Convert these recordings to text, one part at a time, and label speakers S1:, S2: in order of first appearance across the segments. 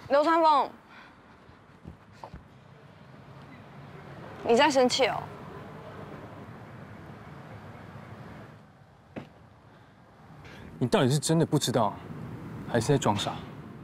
S1: 流川枫，你在生气哦？
S2: 你到底是真的不知道，还是在装傻？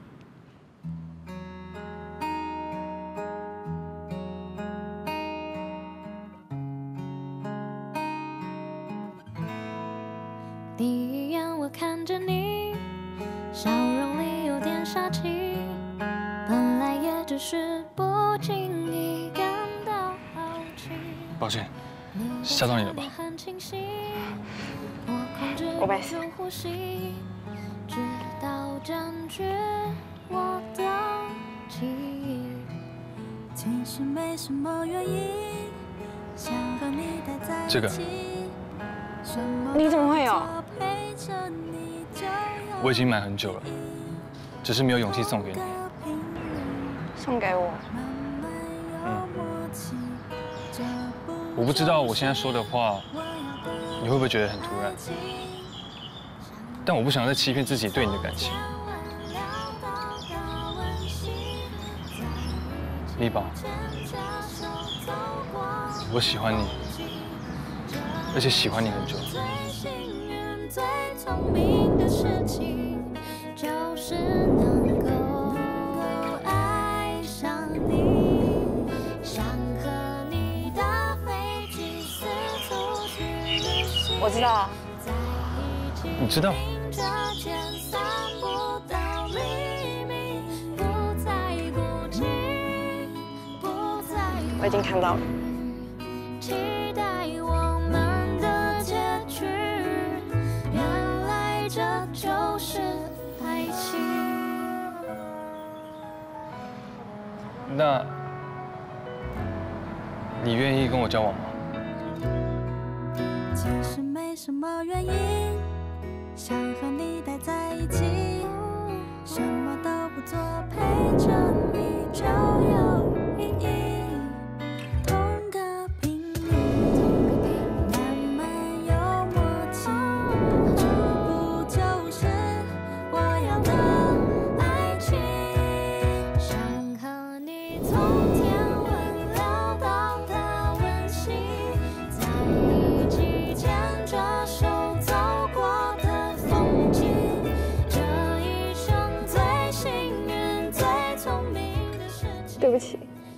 S3: 第一眼我看着你，笑容里有点傻气，本来也只是不经意感到好奇。
S2: 抱歉，吓到你了吧？
S1: 我没事。
S3: 直到占据我的记忆，其实没什么原因，想和你待在一起。
S2: 这个，
S1: 你怎么会有？
S2: 我已经买很久了，只是没有勇气送给你。
S1: 送给我？
S2: 我不知道我现在说的话，你会不会觉得很突然？但我不想再欺骗自己对你的感情。丽宝，我喜欢你，而且喜欢你很久。
S3: 最聪明的事情就是能够爱上你，想和你搭飞机四处去旅行。
S1: 我知道。
S2: 你知道？
S1: 我已经看到了。
S3: 期待我们的结局，原来这就是爱情。
S2: 那，你愿意跟我交往吗？
S3: 其实没什么原因，想和你待在一起，什么都不做，陪着你就有意义。
S1: 对不起，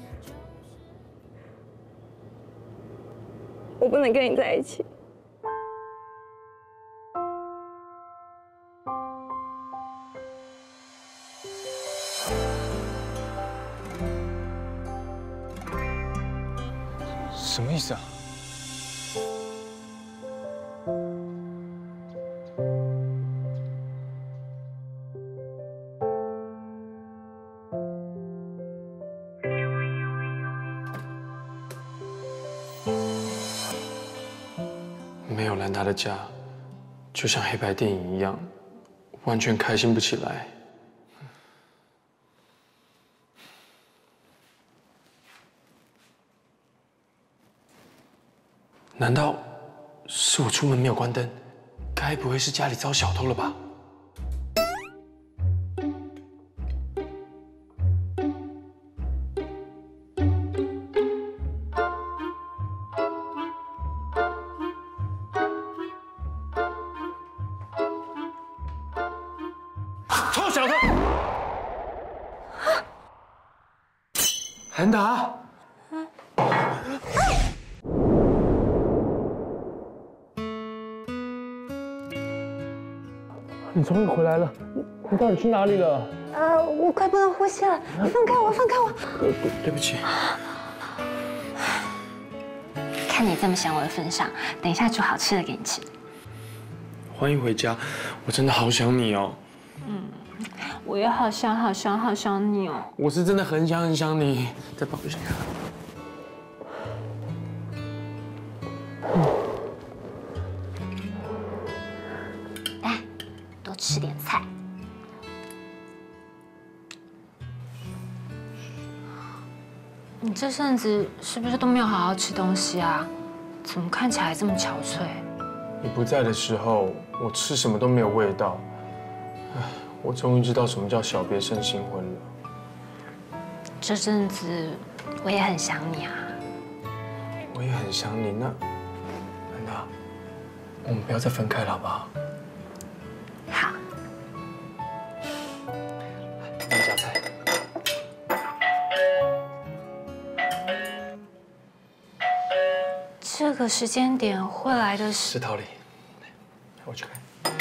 S1: 我不能跟你在一起。
S2: 什么意思啊？没有兰达的家，就像黑白电影一样，完全开心不起来。难道是我出门没有关灯？该不会是家里遭小偷了吧？臭小子！兰达。你终于回来了，你到底去哪里了？
S4: 我快不能呼吸了，你放开我，放开我！
S2: 对不起。
S4: 看你这么想我的份上，等一下煮好吃的给你吃。
S2: 欢迎回家，我真的好想你哦。
S4: 我也好想你哦。
S2: 我是真的很想你，再抱一下。
S4: 来，多吃点菜。你这阵子是不是都没有好好吃东西啊？怎么看起来这么憔悴？
S2: 你不在的时候，我吃什么都没有味道。唉，我终于知道什么叫小别胜新婚了。
S4: 这阵子我也很想你啊。
S5: 我也很想你。那兰达，我们不要再分开了，好不好？
S4: 好。
S5: 来，夹菜。
S4: 这个时间点会来的是
S5: 是桃李，我去看。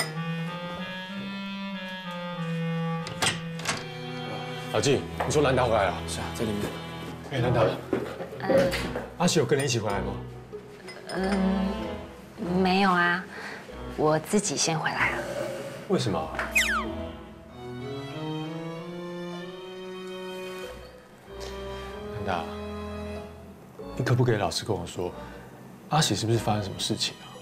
S6: 阿静，你说兰达回来了？
S5: 是啊，在里面。
S6: 哎，兰达，阿喜有跟你一起回来吗？
S4: 没有啊，我自己先回来了。
S6: 为什么？兰达，你可不可以老实跟我说，阿喜是不是发生什么事情啊？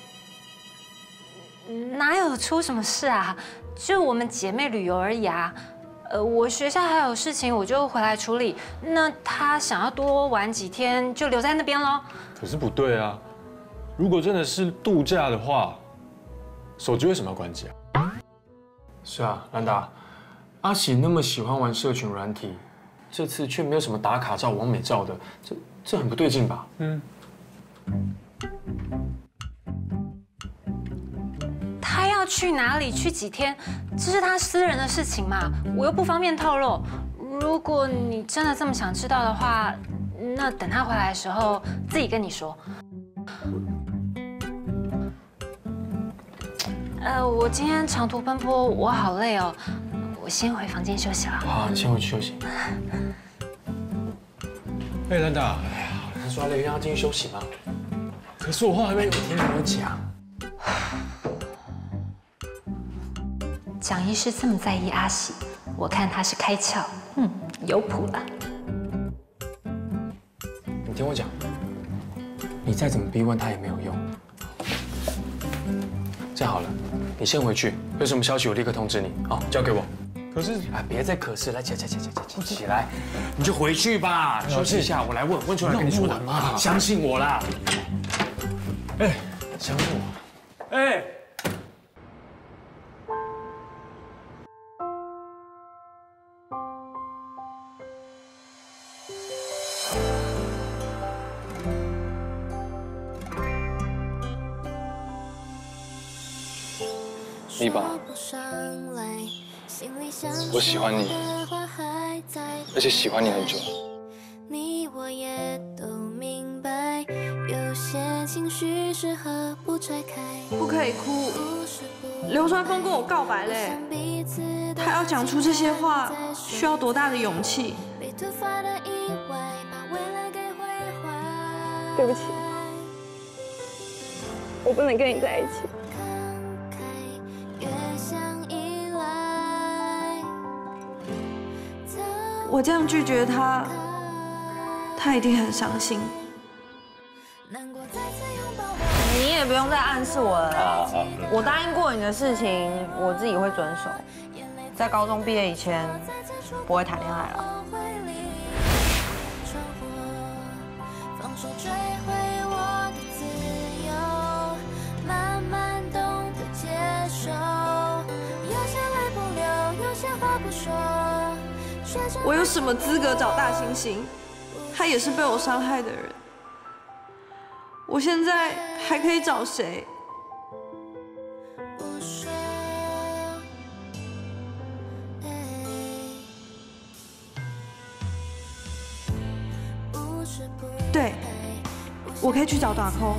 S4: 哪有出什么事啊？就我们姐妹旅游而已啊。我学校还有事情，我就回来处理。那她想要多玩几天，就留在那边喽。
S6: 可是不对啊，如果真的是度假的话，手机为什么要关机啊？
S5: 是啊，兰达，阿喜那么喜欢玩社群软体，这次却没有什么打卡照、完美照的，这很不对劲吧？
S4: 他要去哪里，去几天，这是他私人的事情嘛，我又不方便透露。如果你真的这么想知道的话，那等他回来的时候自己跟你说。我今天长途奔波，我好累哦，我先回房间休息了。
S5: 好，你先回去休息。
S6: 哎，兰达，
S5: 哎呀，他说累，让他进去休息嘛。
S6: 可是我话还没
S5: 听你们讲。
S4: 蒋医师这么在意阿喜，我看他是开窍，有谱了。
S5: 你听我讲，你再怎么逼问他也没有用。这样好了，你先回去，有什么消息我立刻通知你。好，交给我。
S6: 可是
S5: 啊，别再可是，来起来，你就回去吧，休息一下，我来问出来跟你说的嘛，相信我啦。
S6: 哎，
S5: 相信我。
S6: 哎。
S2: 你吧，我喜欢你，而且喜欢你很久。
S3: 你我也都明白，有些情绪适合不拆开。
S1: 不可以哭，流川枫跟我告白嘞，他要讲出这些话，需要多大的勇气？对不起，我不能跟你在一起。我这样拒绝他，他一定很伤心。
S7: 你也不用再暗示我了啦。我答应过你的事情，我自己会遵守。在高中毕业以前，不会谈恋爱了。
S1: 我有什么资格找大猩猩？他也是被我伤害的人。我现在还可以找谁？对，我可以去找大空。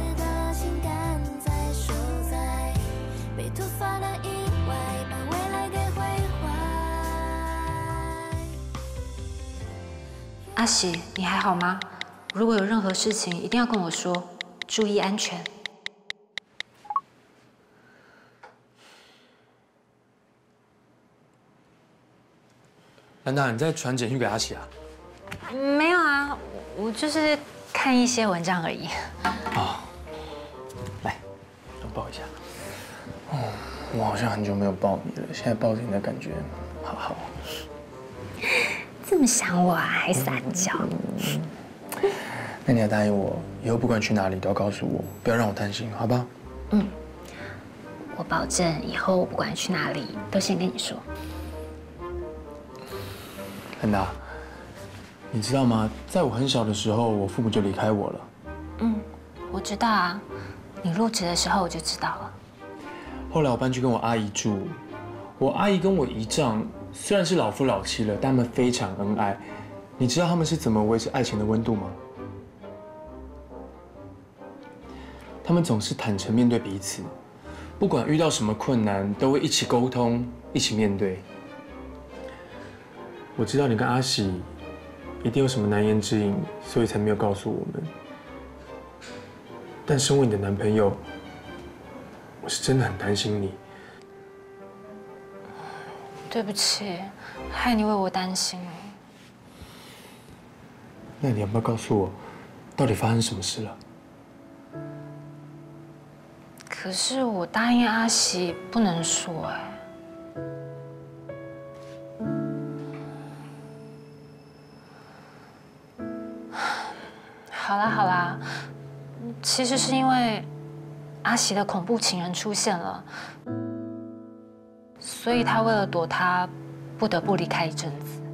S4: 阿喜，你还好吗？如果有任何事情，一定要跟我说，注意安全。
S5: 兰达，你在传简讯给阿喜啊？
S4: 没有啊，我就是看一些文章而已。
S5: 啊，来，多抱一下。哦，我好像很久没有抱你了，现在抱着你的感觉好好。
S4: 这么想我啊，还撒娇。
S5: 那你要答应我，以后不管去哪里都要告诉我，不要让我担心，好不好？
S4: 我保证以后不管去哪里都先跟你说。
S5: 兰达， 你知道吗？在我很小的时候，我父母就离开我了。
S4: 我知道啊，你入职的时候我就知道了。
S5: 后来我搬去跟我阿姨住，我阿姨跟我姨丈虽然是老夫老妻了，但他们非常恩爱。你知道他们是怎么维持爱情的温度吗？他们总是坦诚面对彼此，不管遇到什么困难，都会一起沟通，一起面对。我知道你跟阿喜一定有什么难言之隐，所以才没有告诉我们。但身为你的男朋友，我是真的很担心你。
S4: 对不起，害你为我担心。
S5: 那你要不要告诉我，到底发生什么事了？
S4: 可是我答应阿喜不能说哎。好啦好啦，其实是因为阿喜的恐怖情人出现了，所以他为了躲他，不得不离开一阵子。